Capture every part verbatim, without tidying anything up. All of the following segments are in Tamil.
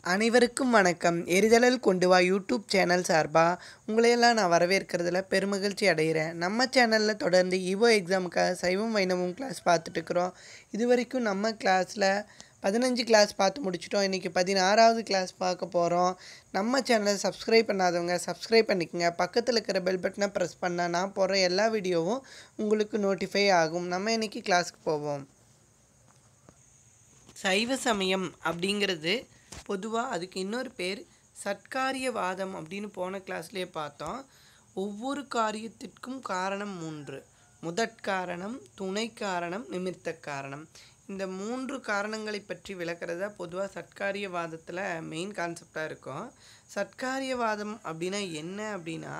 அனைவருக்கும் வணக்கம். எரிதழல் கொண்டு வா யூடியூப் சேனல் சார்பாக உங்களையெல்லாம் நான் வரவேற்கிறதுல பெருமகிழ்ச்சி அடைகிறேன். நம்ம சேனலில் தொடர்ந்து இவோ எக்ஸாமுக்காக சைவம் வைணவம் கிளாஸ் பார்த்துட்ருக்குறோம். இது வரைக்கும் நம்ம கிளாஸில் பதினஞ்சு கிளாஸ் பார்த்து முடிச்சிட்டோம். இன்றைக்கி பதினாறாவது கிளாஸ் பார்க்க போகிறோம். நம்ம சேனலை சப்ஸ்கிரைப் பண்ணாதவங்க சப்ஸ்கிரைப் பண்ணிக்கோங்க. பக்கத்தில் இருக்கிற பெல் பட்டனை ப்ரெஸ் பண்ணால் நான் போடுற எல்லா வீடியோவும் உங்களுக்கு நோட்டிஃபை ஆகும். நம்ம இன்றைக்கி கிளாஸுக்கு போவோம். சைவ சமயம் அப்படிங்கிறது பொதுவாக அதுக்கு இன்னொரு பேர் சட்காரியவாதம் அப்படின்னு போன கிளாஸ்லேயே பார்த்தோம். ஒவ்வொரு காரியத்திற்கும் காரணம் மூன்று: முதற்காரணம், துணை காரணம், நிமித்த காரணம். இந்த மூன்று காரணங்களை பற்றி விளக்குறதா பொதுவாக சட்காரியவாதத்தில் மெயின் கான்செப்டாக இருக்கும். சட்காரியவாதம் அப்படின்னா என்ன அப்படின்னா,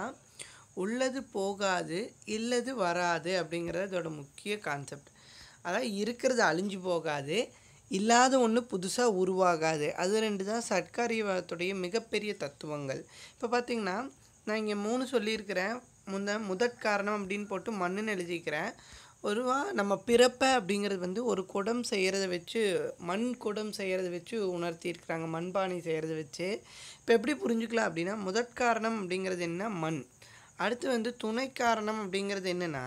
உள்ளது போகாது, இல்லது வராது அப்படிங்கிறது அதோட முக்கிய கான்செப்ட். அதாவது இருக்கிறது அழிஞ்சு போகாது, இல்லாத ஒன்று புதுசாக உருவாகாது. அது ரெண்டு தான் சட்காரியவாதத்துடைய மிகப்பெரிய தத்துவங்கள். இப்போ பார்த்திங்கன்னா, நான் இங்கே மூணு சொல்லியிருக்கிறேன். முந்த முதற்காரணம் அப்படின்னு போட்டு மண்ணுன்னு எழுதிக்கிறேன். ஒருவா நம்ம பிறப்பை அப்படிங்கிறது வந்து ஒரு குடம் செய்கிறத வச்சு, மண் குடம் செய்கிறத வச்சு உணர்த்தியிருக்கிறாங்க, மண்பானை செய்கிறத வச்சு. இப்போ எப்படி புரிஞ்சுக்கலாம் அப்படின்னா, முதற்காரணம் அப்படிங்கிறது என்ன? மண். அடுத்து வந்து துணை காரணம் அப்படிங்கிறது என்னென்னா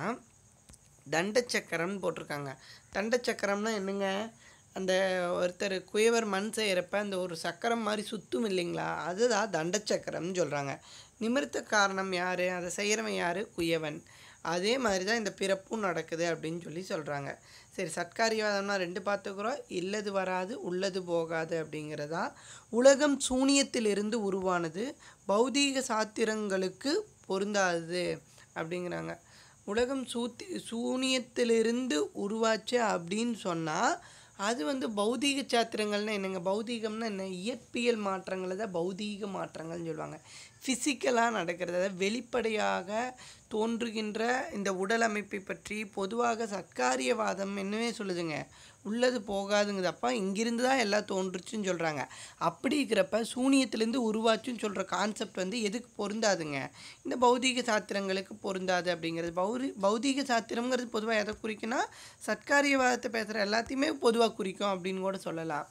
தண்டச்சக்கரம்னு போட்டிருக்காங்க. தண்டச்சக்கரம்னா என்னங்க? அந்த ஒருத்தர் குயவர் மண் செய்கிறப்ப அந்த ஒரு சக்கரம் மாதிரி சுற்றும் இல்லைங்களா, அதுதான் தண்டச்சக்கரம்னு சொல்கிறாங்க. நிமிர்த்த காரணம் யார்? அதை செய்கிறவன் யார்? குயவன். அதே மாதிரி தான் இந்த பிறப்பும் நடக்குது அப்படின்னு சொல்லி சொல்கிறாங்க. சரி, சட்காரியவாதம்னா ரெண்டு பார்த்துக்கிறோம். இல்லது வராது, உள்ளது போகாது அப்படிங்கிறதா. உலகம் சூனியத்திலிருந்து உருவானது, பௌதீக சாத்திரங்களுக்கு பொருந்தாது அப்படிங்கிறாங்க. உலகம் சூத்தி சூனியத்திலிருந்து உருவாச்சு அப்படின்னு சொன்னால் அது வந்து பௌதீக சாத்திரங்கள்னால் என்னங்க? பௌதீகம்னா என்ன? இயற்பியல் மாற்றங்களை தான் பௌதீக மாற்றங்கள்னு சொல்லுவாங்க. ஃபிசிக்கலாக நடக்கிறது, அதாவது வெளிப்படையாக தோன்றுகின்ற இந்த உடல் அமைப்பை பற்றி பொதுவாக சட்காரியவாதம் என்னவே சொல்லுதுங்க. உள்ளது போகாதுங்குது. அப்பா இங்கிருந்து தான் எல்லாம் தோன்றுச்சுன்னு சொல்கிறாங்க. அப்படி இருக்கிறப்ப சூனியத்திலேருந்து உருவாச்சுன்னு சொல்கிற கான்செப்ட் வந்து எதுக்கு பொருந்தாதுங்க? இந்த பௌதீக சாத்திரங்களுக்கு பொருந்தாது அப்படிங்கிறது. பௌரி பௌதீக சாத்திரங்கிறது பொதுவாக எதை குறிக்குன்னா, சட்காரியவாதத்தை பேசுகிற எல்லாத்தையுமே பொதுவாக குறிக்கும் அப்படின்னு கூட சொல்லலாம்.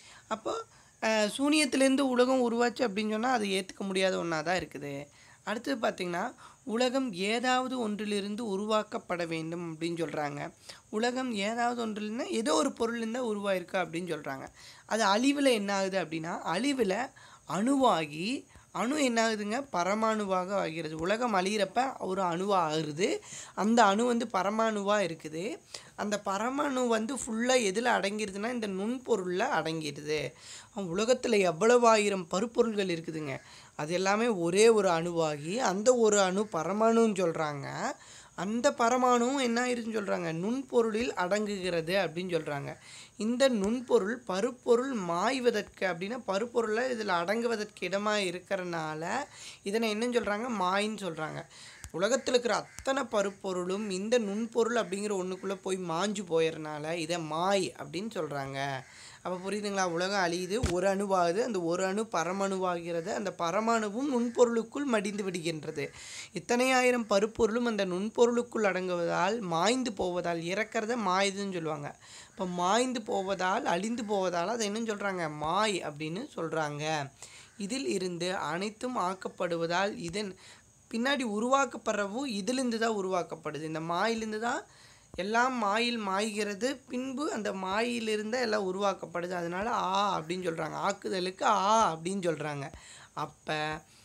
அப்போது சூனியத்திலேருந்து உலகம் உருவாச்சு அப்படின்னு சொன்னால் அது ஏற்றுக்க முடியாத ஒன்றா தான் இருக்குது. அடுத்தது பார்த்திங்கன்னா, உலகம் ஏதாவது ஒன்றிலிருந்து உருவாக்கப்பட வேண்டும் அப்படின்னு சொல்கிறாங்க. உலகம் ஏதாவது ஒன்றில்னா ஏதோ ஒரு பொருள்லேருந்து உருவாயிருக்கு அப்படின்னு சொல்கிறாங்க. அது அழிவில் என்ன ஆகுது அப்படின்னா, அழிவில் அணுவாகி அணு என்ன ஆகுதுங்க? பரமாணுவாக ஆகிறது. உலகம் அழிகிறப்ப ஒரு அணுவாக ஆகுது. அந்த அணு வந்து பரமாணுவாக இருக்குது. அந்த பரமாணு வந்து ஃபுல்லாக எதில் அடங்கிடுதுன்னா இந்த நுண்பொருளில் அடங்கிடுது. உலகத்தில் எவ்வளவு ஆயிரம் பருப்பொருள்கள் இருக்குதுங்க, அது எல்லாமே ஒரே ஒரு அணுவாகி அந்த ஒரு அணு பரமாணுன்னு சொல்கிறாங்க. அந்த பரமாணுவும் என்ன ஆயிருதுன்னு சொல்கிறாங்க? நுண்பொருளில் அடங்குகிறது அப்படின்னு சொல்கிறாங்க. இந்த நுண்பொருள் பருப்பொருள் மாய்வதற்கு அப்படின்னா பருப்பொருளை இதில் அடங்குவதற்கு இடமாக இருக்கிறனால இதனை என்னன்னு சொல்கிறாங்க? மாயின்னு சொல்கிறாங்க. உலகத்தில் இருக்கிற அத்தனை பருப்பொருளும் இந்த நுண்பொருள் அப்படிங்கிற ஒன்றுக்குள்ளே போய் மாஞ்சு போயிடறனால இதை மாய் அப்படின்னு சொல்கிறாங்க. அப்போ புரியுதுங்களா? உலகம் அழியுது, ஒரு அணுவாகுது, அந்த ஒரு அணு பரமணுவாகிறது, அந்த பரமாணுவும் நுண்பொருளுக்குள் மடிந்து விடுகின்றது. இத்தனை ஆயிரம் பருப்பொருளும் அந்த நுண்பொருளுக்குள் அடங்குவதால் மாய்ந்து போவதால், இறக்கிறத மாயுதுன்னு சொல்லுவாங்க. இப்போ மாய்ந்து போவதால், அழிந்து போவதால் அதை என்னன்னு சொல்கிறாங்க? மாய் அப்படின்னு சொல்கிறாங்க. இதில் இருந்து அனைத்தும் ஆக்கப்படுவதால் இதன் பின்னாடி உருவாக்கப்படுறவும் இதிலிருந்து தான் உருவாக்கப்படுது. இந்த மாயிலிருந்து தான் எல்லாம் மாயில் மாய்கிறது, பின்பு அந்த மாயிலிருந்து எல்லாம் உருவாக்கப்படுது. அதனால் ஆ அப்படின்னு சொல்கிறாங்க. ஆக்குதலுக்கு ஆ அப்படின்னு சொல்கிறாங்க. அப்போ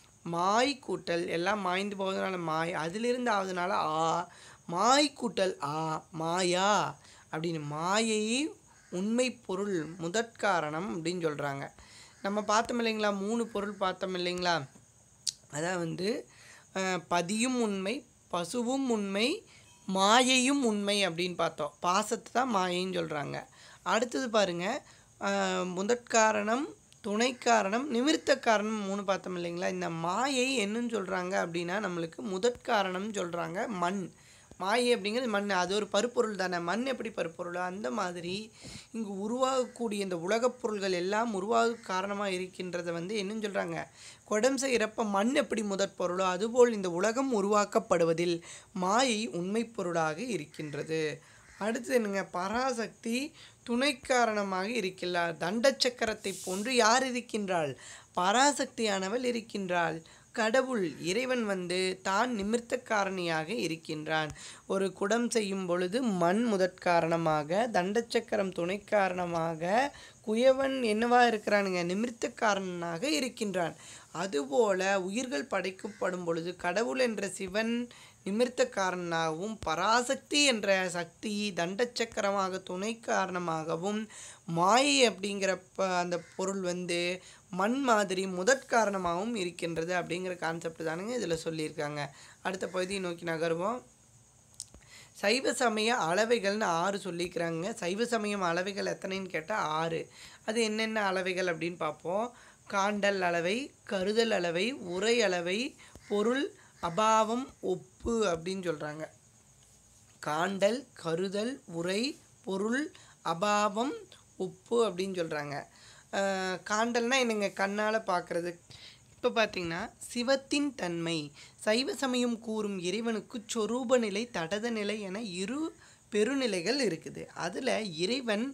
மாய் கூட்டல் எல்லாம் மாய்ந்து போவதனால மாய், அதிலிருந்து ஆகுதுனால ஆ, மாய் கூட்டல் ஆ, மாயா அப்படின்னு மாயை உண்மை பொருள் முதற்காரணம் அப்படின்னு சொல்கிறாங்க. நம்ம பார்த்தோம் இல்லைங்களா? மூணு பொருள் பார்த்தோம் இல்லைங்களா? அதான் வந்து பதியும் உண்மை, பசுவும் உண்மை, மாயையும் உண்மை அப்படின்னு பார்த்தோம். பாசத்தை தான் மாயைன்னு சொல்கிறாங்க. அடுத்தது பாருங்கள், முதற்காரணம், துணை காரணம், நிமிர்த்த காரணம் மூணு பார்த்தோம் இல்லைங்களா? இந்த மாயை என்னன்னு சொல்கிறாங்க அப்படின்னா நம்மளுக்கு முதற்காரணம்னு சொல்கிறாங்க. மண். மாயை அப்படிங்கிறது மண், அது ஒரு பருப்பொருள் தானே. மண் எப்படி பருப்பொருள்? அந்த மாதிரி இங்கு உருவாகக்கூடிய இந்த உலகப் பொருள்கள் எல்லாம் உருவாக காரணமாக இருக்கின்றதை வந்து என்னன்னு சொல்கிறாங்க? குடம் செய்கிறப்ப மண் எப்படி முதற் பொருளோ அதுபோல் இந்த உலகம் உருவாக்கப்படுவதில் மாயை உண்மை பொருளாக இருக்கின்றது. அடுத்து என்னங்க, பராசக்தி துணை காரணமாக இருக்கின்றாள். தண்ட சக்கரத்தை போன்று யார் இருக்கின்றாள்? பராசக்தியானவள் இருக்கின்றாள். கடவுள் இறைவன் வந்து தான் நிமிர்த்த காரணியாக இருக்கின்றான். ஒரு குடம் செய்யும் பொழுது மண் முதற் காரணமாக, தண்டச்சக்கரம் துணை காரணமாக, குயவன் என்னவா இருக்கிறானுங்க, நிமிர்த்த காரணனாக இருக்கின்றான். அதுபோல உயிர்கள் படைக்கப்படும் பொழுது கடவுள் என்ற சிவன் நிமிர்த்த காரணமாகவும், பராசக்தி என்ற சக்தி தண்டச்சக்கரமாக துணை காரணமாகவும், மாயை அப்படிங்கிற ப அந்த பொருள் வந்து மண் மாதிரி முதற் காரணமாகவும் இருக்கின்றது அப்படிங்கிற கான்செப்ட் தானுங்க இதில் சொல்லியிருக்காங்க. அடுத்த பகுதியை நோக்கி நகர்வோம். சைவ சமய அளவைகள்னு ஆறு சொல்லிக்கிறாங்க. சைவ சமயம் அளவைகள் எத்தனைன்னு கேட்டால் ஆறு. அது என்னென்ன அளவைகள் அப்படின்னு பார்ப்போம். காண்டல் அளவை, கருதல் அளவை, உரை அளவை, பொருள் அபாவம் ஒப்பு அப்படின்னு சொல்கிறாங்க. காண்டல், கருதல், உரை, பொருள், அபாவம், ஒப்பு அப்படின்னு சொல்கிறாங்க. காண்டல்னால் என்னங்க, கண்ணால் பார்க்குறது. இப்போ பார்த்திங்கன்னா சிவத்தின் தன்மை, சைவ சமயம் கூறும் இறைவனுக்கு சொரூப நிலை, தடத நிலை என இரு பெருநிலைகள் இருக்குது. அதில் இறைவன்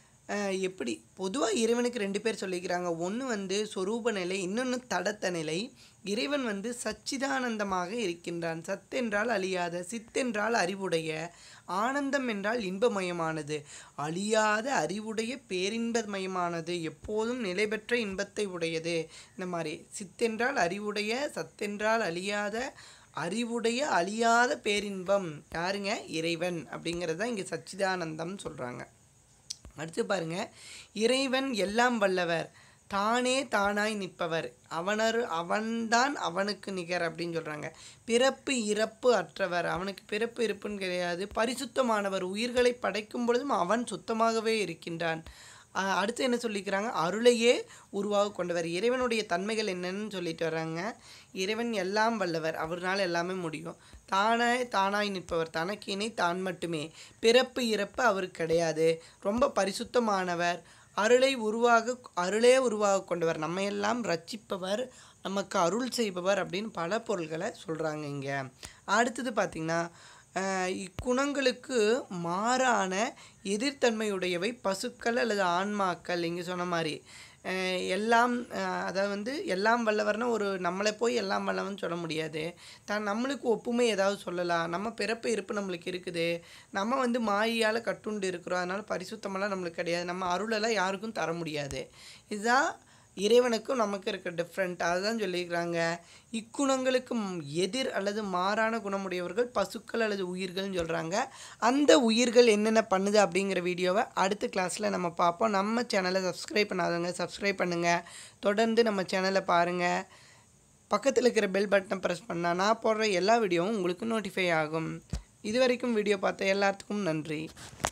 எப்படி பொதுவாக இறைவனுக்கு ரெண்டு பேர் சொல்லிக்கிறாங்க. ஒன்று வந்து சொரூப நிலை, இன்னொன்று தடத்த நிலை. இறைவன் வந்து சச்சிதானந்தமாக இருக்கின்றான். சத் என்றால் அழியாத, சித்தென்றால் அறிவுடைய, ஆனந்தம் என்றால் இன்பமயமானது, அழியாத அறிவுடைய பேரின்பமயமானது, எப்போதும் நிலை பெற்ற இன்பத்தை உடையது. இந்த மாதிரி சித்தென்றால் அறிவுடைய, சத்தென்றால் அழியாத, அறிவுடைய அழியாத பேரின்பம் யாருங்க, இறைவன். அப்படிங்கிறது தான் இங்கே சச்சிதானந்தம் சொல்கிறாங்க. அடுத்து பாருங்க, இறைவன் எல்லாம் வல்லவர், தானே தானாய் நிற்பவர், அவனர் அவன்தான் அவனுக்கு நிகர் அப்படின்னு சொல்கிறாங்க. பிறப்பு இறப்பு அற்றவர், அவனுக்கு பிறப்பு இருப்புன்னு கிடையாது. பரிசுத்தமானவர், உயிர்களை படைக்கும் பொழுதும் அவன் சுத்தமாகவே இருக்கின்றான். அடுத்து என்ன சொல்லிக்கிறாங்க, அருளையே உருவாக கொண்டவர். இறைவனுடைய தன்மைகள் என்னன்னு சொல்லிட்டு வர்றாங்க. இறைவன் எல்லாம் வல்லவர், அவர்னால் எல்லாமே முடியும். தானாய் தானாய் நிற்பவர், தனக்கினை தான் மட்டுமே. பிறப்பு இறப்பு அவருக்கு கிடையாது. ரொம்ப பரிசுத்தமானவர், அருளை உருவாக அருளே உருவாக கொண்டவர், நம்மையெல்லாம் ரட்சிப்பவர், நமக்கு அருள் செய்பவர் அப்படின்னு பல பொருள்களை சொல்கிறாங்க இங்கே. அடுத்தது பார்த்திங்கன்னா, இக்குணங்களுக்கு மாறான எதிர்த்தன்மையுடையவை பசுக்கள் அல்லது ஆன்மாக்கள். இங்கே சொன்ன மாதிரி எல்லாம், அதாவது வந்து எல்லாம் வல்லவர்னால் ஒரு நம்மளை போய் எல்லாம் வல்லவன்னு சொல்ல முடியாது. தான் நம்மளுக்கு ஒப்புமை ஏதாவது சொல்லலாம். நம்ம பிறப்பு இருப்பு நம்மளுக்கு இருக்குது, நம்ம வந்து மாயால் கட்டுண்டு இருக்கிறோம், அதனால் பரிசுத்தமெல்லாம் நம்மளுக்கு கிடையாது, நம்ம அருளெல்லாம் யாருக்கும் தர முடியாது. இதுதான் இறைவனுக்கும் நமக்கு இருக்க டிஃப்ரெண்ட். அதுதான் சொல்லியிருக்கிறாங்க. இக்குணங்களுக்கு எதிர் அல்லது மாறான குணமுடையவர்கள் பசுக்கள் அல்லது உயிர்கள்னு சொல்கிறாங்க. அந்த உயிர்கள் என்னென்ன பண்ணுது அப்படிங்கிற வீடியோவை அடுத்த கிளாஸில் நம்ம பார்ப்போம். நம்ம சேனலை சப்ஸ்கிரைப் பண்ணாதவங்க சப்ஸ்கிரைப் பண்ணுங்கள். தொடர்ந்து நம்ம சேனலை பாருங்கள். பக்கத்தில் இருக்கிற பெல் பட்டனை ப்ரெஸ் பண்ணால் நான் போடுற எல்லா வீடியோவும் உங்களுக்கு நோட்டிஃபை ஆகும். இது வரைக்கும் வீடியோ பார்த்த எல்லாத்துக்கும் நன்றி.